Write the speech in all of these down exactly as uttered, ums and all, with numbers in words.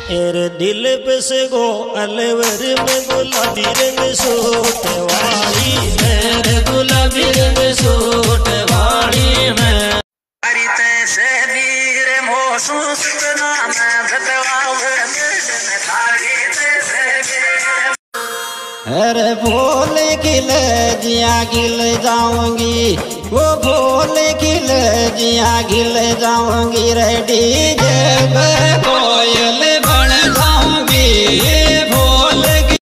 तेरे दिल पे से गो अलवर में गुलाबी रंग सूट वाली मेरे गुलाबी रंग सूट वाली में अरे तैसे वीर महसूस करना मैं भटवाव में थारी तैसे अरे भोल गिल जिया गिल जाऊंगी वो भोल गिल जिया गिल जाऊंगी रेडी जब कोयल बन जाऊंगी भोल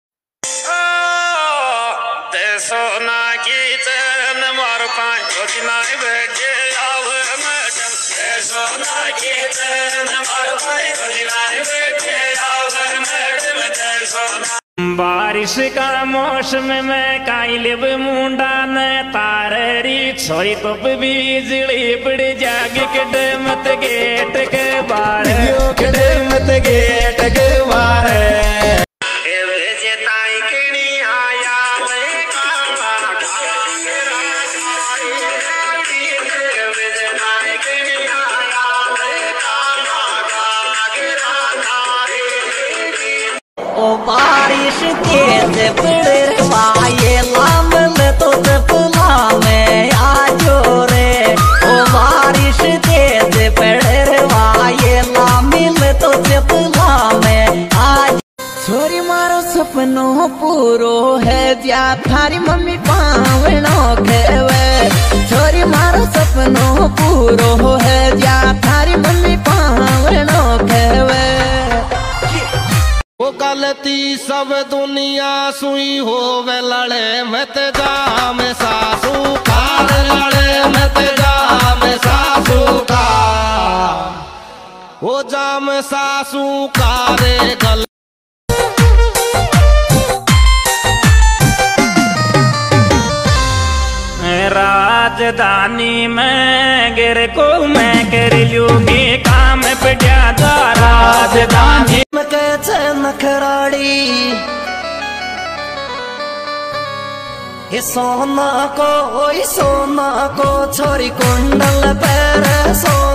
ते सोना की चरण मार पाए बैठे मैडम ते सोना की चरण मार पाए बैठे मैडम ते सोना बारिश का मौसम में काइलिब मुंडा ने ताररी छोरी तो बिजली पड़ जाग के मत गेट के बार के मत गेट के बार ओ बारिश तेज पड़वाए लाम में तो जपला में आजो रे ओ बारिश तेज पड़वाए लाम में तो जपला में आज छोरी मारो सपनों पूरो है जा थारी मम्मी पावनो खेवे छोरी मारो सपनों पूरो है जा थारी मम्मी पावनो खेवे वो गलती सब दुनिया सुई हो वे लड़े मत जा में सासू कार लड़े मत जा में सासू का वो जा में सासू कारे गल राजधानी में गिर को मैं कर लूंगी काम पे ज्यादा राजधानी नखराड़ी ये सोना को सोना को छोरी कुंडल पैर सो